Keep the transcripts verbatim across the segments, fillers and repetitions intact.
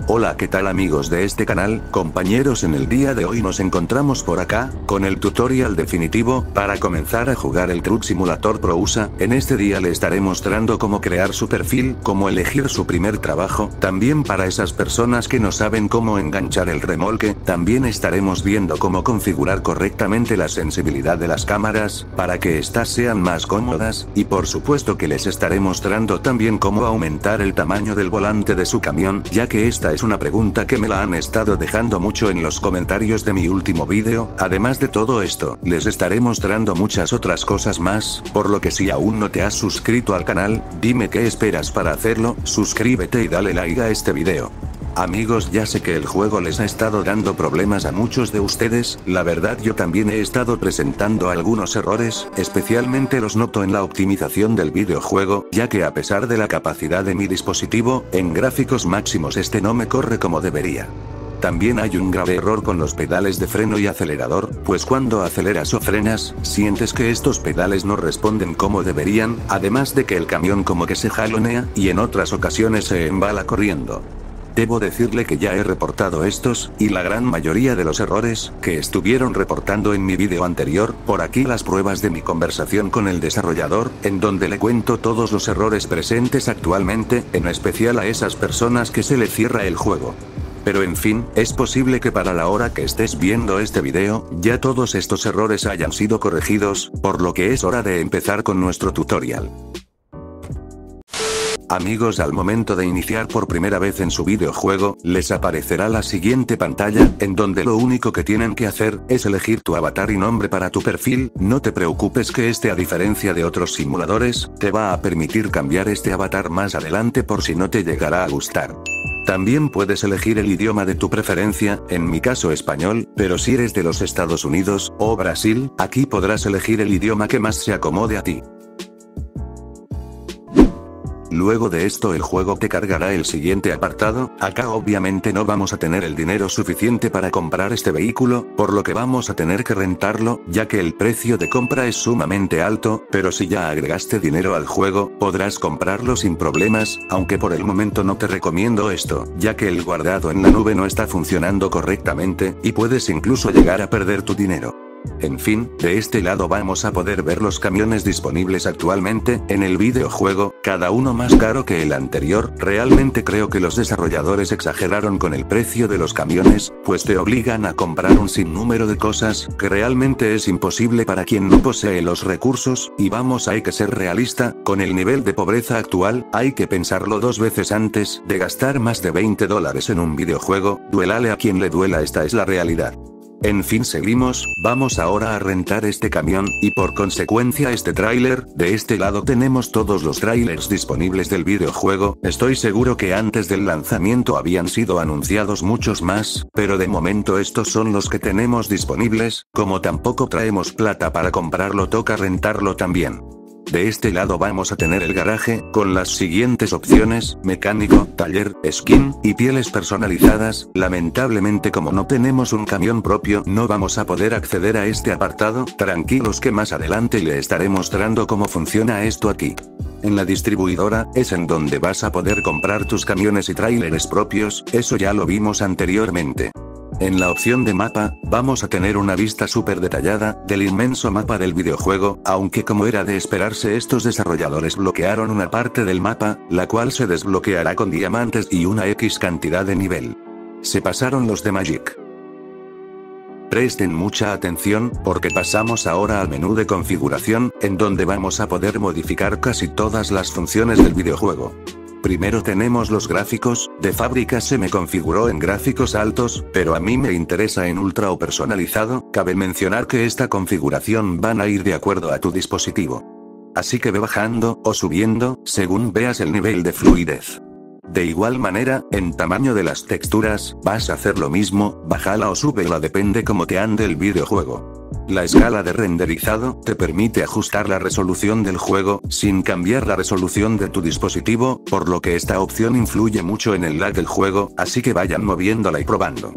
Hola, ¿qué tal amigos de este canal? Compañeros, en el día de hoy nos encontramos por acá, con el tutorial definitivo, para comenzar a jugar el Truck Simulator Pro U S A. En este día le estaré mostrando cómo crear su perfil, cómo elegir su primer trabajo, también para esas personas que no saben cómo enganchar el remolque, también estaremos viendo cómo configurar correctamente la sensibilidad de las cámaras, para que éstas sean más cómodas, y por supuesto que les estaré mostrando también cómo aumentar el tamaño del volante de su camión, ya que esta es una pregunta que me la han estado dejando mucho en los comentarios de mi último vídeo. Además de todo esto, les estaré mostrando muchas otras cosas más, por lo que si aún no te has suscrito al canal, dime qué esperas para hacerlo, suscríbete y dale like a este video. Amigos, ya sé que el juego les ha estado dando problemas a muchos de ustedes, la verdad yo también he estado presentando algunos errores, especialmente los noto en la optimización del videojuego, ya que a pesar de la capacidad de mi dispositivo, en gráficos máximos este no me corre como debería. También hay un grave error con los pedales de freno y acelerador, pues cuando aceleras o frenas, sientes que estos pedales no responden como deberían, además de que el camión como que se jalonea, y en otras ocasiones se embala corriendo. Debo decirle que ya he reportado estos, y la gran mayoría de los errores, que estuvieron reportando en mi vídeo anterior, por aquí las pruebas de mi conversación con el desarrollador, en donde le cuento todos los errores presentes actualmente, en especial a esas personas que se le cierra el juego. Pero en fin, es posible que para la hora que estés viendo este video, ya todos estos errores hayan sido corregidos, por lo que es hora de empezar con nuestro tutorial. Amigos, al momento de iniciar por primera vez en su videojuego, les aparecerá la siguiente pantalla, en donde lo único que tienen que hacer, es elegir tu avatar y nombre para tu perfil. No te preocupes que este, a diferencia de otros simuladores, te va a permitir cambiar este avatar más adelante por si no te llegará a gustar. También puedes elegir el idioma de tu preferencia, en mi caso español, pero si eres de los Estados Unidos, o Brasil, aquí podrás elegir el idioma que más se acomode a ti. Luego de esto el juego te cargará el siguiente apartado. Acá obviamente no vamos a tener el dinero suficiente para comprar este vehículo, por lo que vamos a tener que rentarlo, ya que el precio de compra es sumamente alto, pero si ya agregaste dinero al juego, podrás comprarlo sin problemas, aunque por el momento no te recomiendo esto, ya que el guardado en la nube no está funcionando correctamente, y puedes incluso llegar a perder tu dinero. En fin, de este lado vamos a poder ver los camiones disponibles actualmente en el videojuego, cada uno más caro que el anterior. Realmente creo que los desarrolladores exageraron con el precio de los camiones, pues te obligan a comprar un sinnúmero de cosas, que realmente es imposible para quien no posee los recursos, y vamos, hay que ser realista, con el nivel de pobreza actual, hay que pensarlo dos veces antes de gastar más de veinte dólares en un videojuego. Duélale a quien le duela, esta es la realidad. En fin, seguimos, vamos ahora a rentar este camión, y por consecuencia este tráiler. De este lado tenemos todos los tráilers disponibles del videojuego. Estoy seguro que antes del lanzamiento habían sido anunciados muchos más, pero de momento estos son los que tenemos disponibles. Como tampoco traemos plata para comprarlo, toca rentarlo también. De este lado vamos a tener el garaje, con las siguientes opciones: mecánico, taller, skin, y pieles personalizadas. Lamentablemente, como no tenemos un camión propio, no vamos a poder acceder a este apartado. Tranquilos que más adelante le estaré mostrando cómo funciona esto aquí. En la distribuidora, es en donde vas a poder comprar tus camiones y tráileres propios, eso ya lo vimos anteriormente. En la opción de mapa, vamos a tener una vista súper detallada, del inmenso mapa del videojuego, aunque como era de esperarse estos desarrolladores bloquearon una parte del mapa, la cual se desbloqueará con diamantes y una X cantidad de nivel. Se pasaron los de Magic. Presten mucha atención, porque pasamos ahora al menú de configuración, en donde vamos a poder modificar casi todas las funciones del videojuego. Primero tenemos los gráficos. De fábrica se me configuró en gráficos altos, pero a mí me interesa en ultra o personalizado. Cabe mencionar que esta configuración van a ir de acuerdo a tu dispositivo. Así que ve bajando, o subiendo, según veas el nivel de fluidez. De igual manera, en tamaño de las texturas, vas a hacer lo mismo, bájala o súbela, depende como te ande el videojuego. La escala de renderizado te permite ajustar la resolución del juego, sin cambiar la resolución de tu dispositivo, por lo que esta opción influye mucho en el lag del juego, así que vayan moviéndola y probando.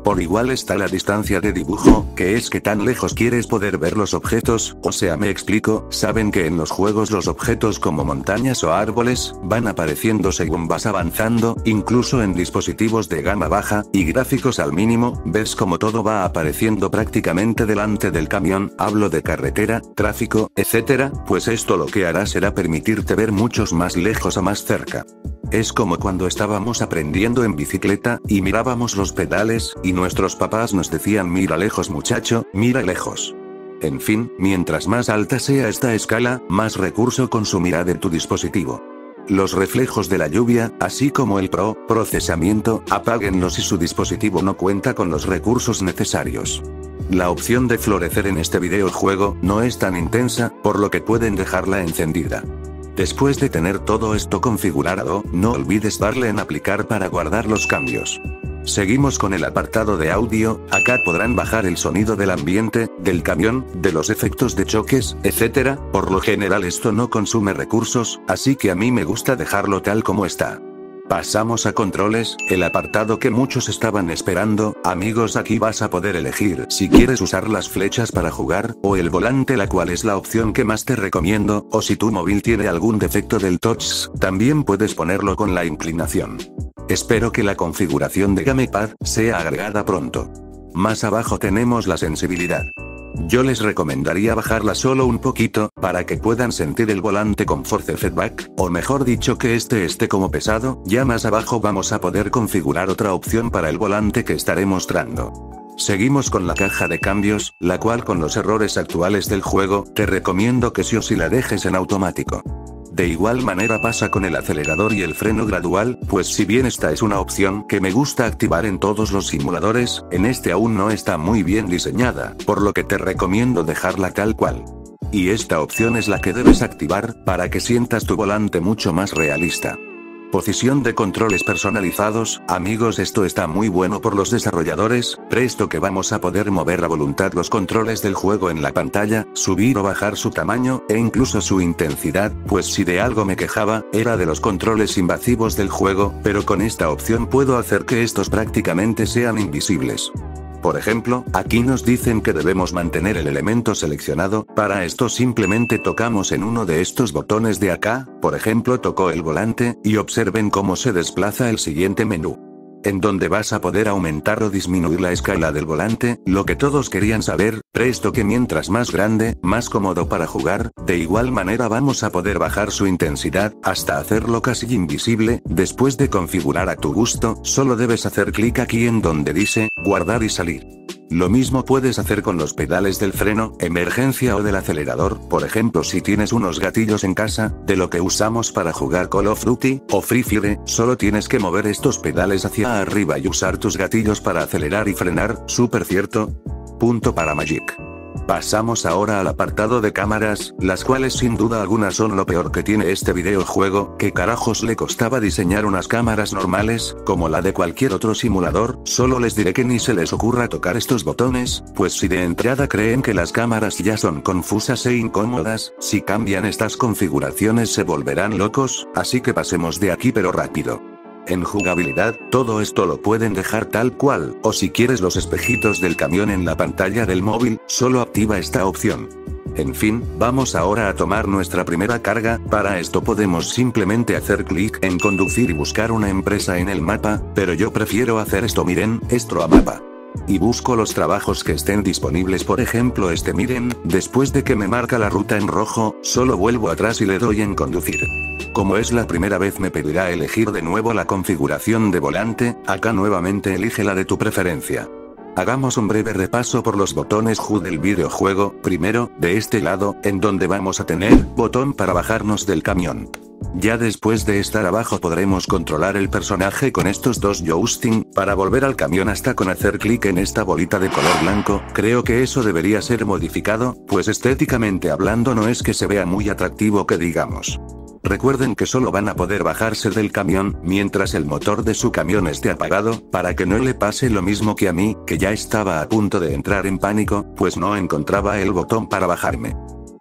Por igual está la distancia de dibujo, que es que tan lejos quieres poder ver los objetos, o sea me explico, saben que en los juegos los objetos como montañas o árboles, van apareciendo según vas avanzando, incluso en dispositivos de gama baja, y gráficos al mínimo, ves como todo va apareciendo prácticamente delante del camión, hablo de carretera, tráfico, etcétera, pues esto lo que hará será permitirte ver muchos más lejos o más cerca. Es como cuando estábamos aprendiendo en bicicleta, y mirábamos los pedales, y nuestros papás nos decían mira lejos muchacho, mira lejos. En fin, mientras más alta sea esta escala, más recurso consumirá de tu dispositivo. Los reflejos de la lluvia, así como el pro procesamiento, apáguenlos si su dispositivo no cuenta con los recursos necesarios. La opción de florecer en este videojuego no es tan intensa, por lo que pueden dejarla encendida. Después de tener todo esto configurado, no olvides darle en aplicar para guardar los cambios. Seguimos con el apartado de audio, acá podrán bajar el sonido del ambiente, del camión, de los efectos de choques, etcétera, por lo general esto no consume recursos, así que a mí me gusta dejarlo tal como está. Pasamos a controles, el apartado que muchos estaban esperando. Amigos, aquí vas a poder elegir si quieres usar las flechas para jugar, o el volante, la cual es la opción que más te recomiendo, o si tu móvil tiene algún defecto del touch, también puedes ponerlo con la inclinación. Espero que la configuración de Gamepad sea agregada pronto. Más abajo tenemos la sensibilidad. Yo les recomendaría bajarla solo un poquito, para que puedan sentir el volante con force feedback, o mejor dicho que este esté como pesado. Ya más abajo vamos a poder configurar otra opción para el volante que estaré mostrando. Seguimos con la caja de cambios, la cual con los errores actuales del juego, te recomiendo que sí o sí la dejes en automático. De igual manera pasa con el acelerador y el freno gradual, pues si bien esta es una opción que me gusta activar en todos los simuladores, en este aún no está muy bien diseñada, por lo que te recomiendo dejarla tal cual. Y esta opción es la que debes activar, para que sientas tu volante mucho más realista. Posición de controles personalizados. Amigos, esto está muy bueno por los desarrolladores, presto que vamos a poder mover a voluntad los controles del juego en la pantalla, subir o bajar su tamaño, e incluso su intensidad, pues si de algo me quejaba, era de los controles invasivos del juego, pero con esta opción puedo hacer que estos prácticamente sean invisibles. Por ejemplo, aquí nos dicen que debemos mantener el elemento seleccionado. Para esto simplemente tocamos en uno de estos botones de acá, por ejemplo tocó el volante, y observen cómo se desplaza el siguiente menú, en donde vas a poder aumentar o disminuir la escala del volante, lo que todos querían saber, presto que mientras más grande, más cómodo para jugar. De igual manera vamos a poder bajar su intensidad, hasta hacerlo casi invisible. Después de configurar a tu gusto, solo debes hacer clic aquí en donde dice, guardar y salir. Lo mismo puedes hacer con los pedales del freno, emergencia o del acelerador, por ejemplo si tienes unos gatillos en casa, de lo que usamos para jugar Call of Duty, o Free Fire, solo tienes que mover estos pedales hacia arriba y usar tus gatillos para acelerar y frenar, súper cierto. Punto para Magic. Pasamos ahora al apartado de cámaras, las cuales sin duda alguna son lo peor que tiene este videojuego. ¿Qué carajos le costaba diseñar unas cámaras normales, como la de cualquier otro simulador? Solo les diré que ni se les ocurra tocar estos botones, pues si de entrada creen que las cámaras ya son confusas e incómodas, si cambian estas configuraciones se volverán locos, así que pasemos de aquí pero rápido. En jugabilidad, todo esto lo pueden dejar tal cual, o si quieres los espejitos del camión en la pantalla del móvil, solo activa esta opción. En fin, vamos ahora a tomar nuestra primera carga. Para esto podemos simplemente hacer clic en conducir y buscar una empresa en el mapa, pero yo prefiero hacer esto, miren, esto a mapa. Y busco los trabajos que estén disponibles, por ejemplo este, miren, después de que me marca la ruta en rojo, solo vuelvo atrás y le doy en conducir. Como es la primera vez me pedirá elegir de nuevo la configuración de volante, acá nuevamente elige la de tu preferencia. Hagamos un breve repaso por los botones H U D del videojuego. Primero, de este lado, en donde vamos a tener botón para bajarnos del camión. Ya después de estar abajo podremos controlar el personaje con estos dos joystick, para volver al camión hasta con hacer clic en esta bolita de color blanco. Creo que eso debería ser modificado, pues estéticamente hablando no es que se vea muy atractivo que digamos. Recuerden que solo van a poder bajarse del camión mientras el motor de su camión esté apagado, para que no le pase lo mismo que a mí, que ya estaba a punto de entrar en pánico, pues no encontraba el botón para bajarme.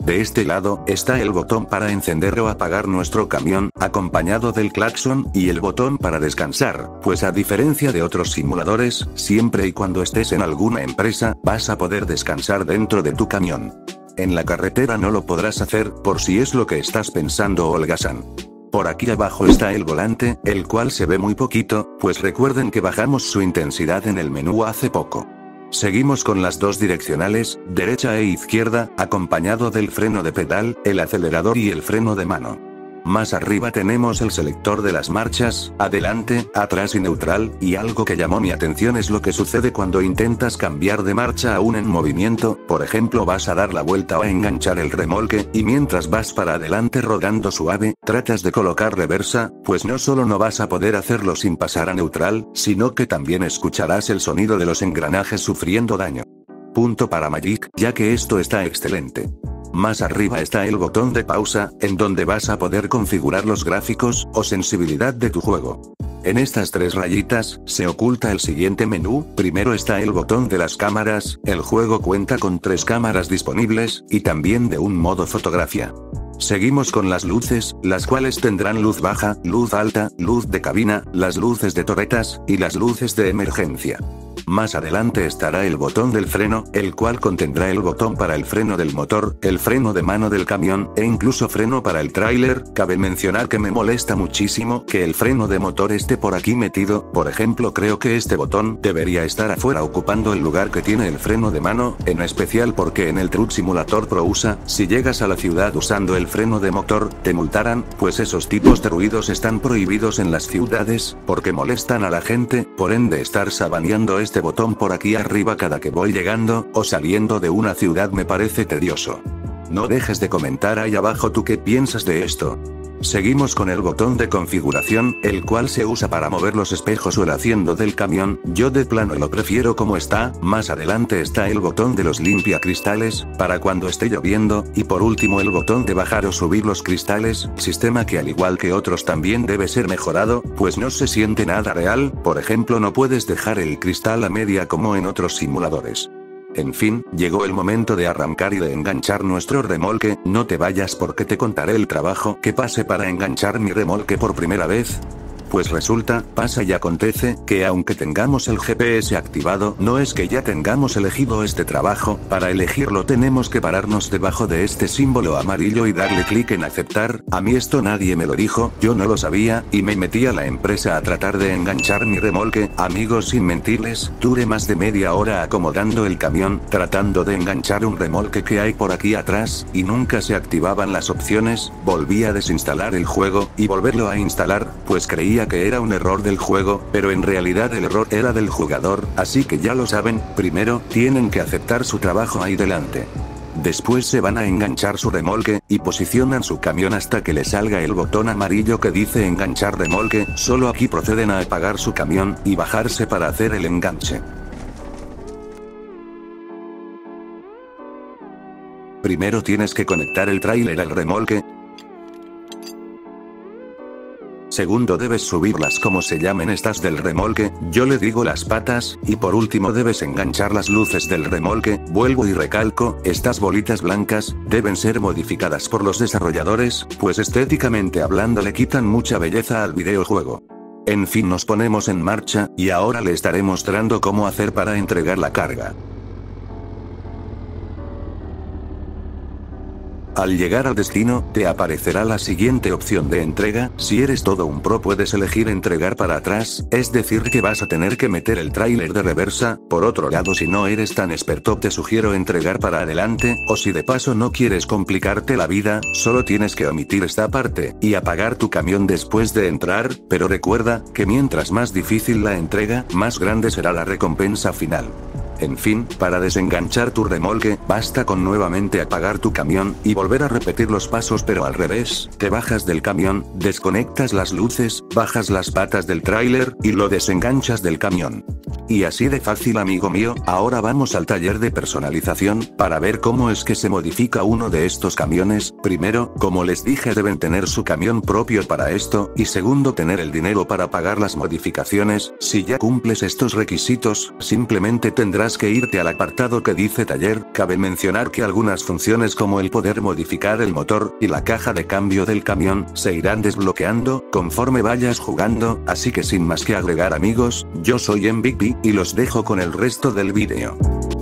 De este lado, está el botón para encender o apagar nuestro camión, acompañado del claxon, y el botón para descansar, pues a diferencia de otros simuladores, siempre y cuando estés en alguna empresa, vas a poder descansar dentro de tu camión. En la carretera no lo podrás hacer, por si es lo que estás pensando, holgazán. Por aquí abajo está el volante, el cual se ve muy poquito, pues recuerden que bajamos su intensidad en el menú hace poco. Seguimos con las dos direccionales, derecha e izquierda, acompañado del freno de pedal, el acelerador y el freno de mano. Más arriba tenemos el selector de las marchas, adelante, atrás y neutral, y algo que llamó mi atención es lo que sucede cuando intentas cambiar de marcha aún en movimiento, por ejemplo vas a dar la vuelta o a enganchar el remolque, y mientras vas para adelante rodando suave, tratas de colocar reversa, pues no solo no vas a poder hacerlo sin pasar a neutral, sino que también escucharás el sonido de los engranajes sufriendo daño. Punto para Magic, ya que esto está excelente. Más arriba está el botón de pausa, en donde vas a poder configurar los gráficos, o sensibilidad de tu juego. En estas tres rayitas, se oculta el siguiente menú, primero está el botón de las cámaras, el juego cuenta con tres cámaras disponibles, y también de un modo fotografía. Seguimos con las luces, las cuales tendrán luz baja, luz alta, luz de cabina, las luces de torretas, y las luces de emergencia. Más adelante estará el botón del freno, el cual contendrá el botón para el freno del motor, el freno de mano del camión, e incluso freno para el tráiler. Cabe mencionar que me molesta muchísimo que el freno de motor esté por aquí metido, por ejemplo creo que este botón debería estar afuera ocupando el lugar que tiene el freno de mano, en especial porque en el Truck Simulator Pro U S A, si llegas a la ciudad usando el freno de motor, te multarán, pues esos tipos de ruidos están prohibidos en las ciudades, porque molestan a la gente, por ende estar sabaneando este botón por aquí arriba cada que voy llegando, o saliendo de una ciudad me parece tedioso. No dejes de comentar ahí abajo tú qué piensas de esto. Seguimos con el botón de configuración, el cual se usa para mover los espejos o el asiento del camión, yo de plano lo prefiero como está. Más adelante está el botón de los limpiacristales, para cuando esté lloviendo, y por último el botón de bajar o subir los cristales, sistema que al igual que otros también debe ser mejorado, pues no se siente nada real, por ejemplo no puedes dejar el cristal a media como en otros simuladores. En fin, llegó el momento de arrancar y de enganchar nuestro remolque, no te vayas porque te contaré el trabajo que pasé para enganchar mi remolque por primera vez. Pues resulta, pasa y acontece, que aunque tengamos el G P S activado, no es que ya tengamos elegido este trabajo, para elegirlo tenemos que pararnos debajo de este símbolo amarillo y darle clic en aceptar. A mí esto nadie me lo dijo, yo no lo sabía, y me metí a la empresa a tratar de enganchar mi remolque. Amigos, sin mentirles, duré más de media hora acomodando el camión, tratando de enganchar un remolque que hay por aquí atrás, y nunca se activaban las opciones. Volví a desinstalar el juego, y volverlo a instalar, pues creía que era un error del juego, pero en realidad el error era del jugador, así que ya lo saben, primero, tienen que aceptar su trabajo ahí delante. Después se van a enganchar su remolque, y posicionan su camión hasta que le salga el botón amarillo que dice enganchar remolque, solo aquí proceden a apagar su camión, y bajarse para hacer el enganche. Primero tienes que conectar el tráiler al remolque. Segundo debes subirlas como se llamen estas del remolque, yo le digo las patas, y por último debes enganchar las luces del remolque. Vuelvo y recalco, estas bolitas blancas, deben ser modificadas por los desarrolladores, pues estéticamente hablando le quitan mucha belleza al videojuego. En fin, nos ponemos en marcha, y ahora le estaré mostrando cómo hacer para entregar la carga. Al llegar al destino, te aparecerá la siguiente opción de entrega. Si eres todo un pro puedes elegir entregar para atrás, es decir que vas a tener que meter el tráiler de reversa. Por otro lado, si no eres tan experto te sugiero entregar para adelante, o si de paso no quieres complicarte la vida, solo tienes que omitir esta parte, y apagar tu camión después de entrar, pero recuerda, que mientras más difícil la entrega, más grande será la recompensa final. En fin, para desenganchar tu remolque, basta con nuevamente apagar tu camión, y volver a repetir los pasos pero al revés. Te bajas del camión, desconectas las luces, bajas las patas del tráiler, y lo desenganchas del camión. y así de fácil, amigo mío. Ahora vamos al taller de personalización, para ver cómo es que se modifica uno de estos camiones. Primero, como les dije, deben tener su camión propio para esto, y segundo, tener el dinero para pagar las modificaciones. Si ya cumples estos requisitos, simplemente tendrás que irte al apartado que dice taller. Cabe mencionar que algunas funciones como el poder modificar el motor, y la caja de cambio del camión, se irán desbloqueando conforme vayas jugando, así que sin más que agregar, amigos, yo soy M V P, y los dejo con el resto del vídeo.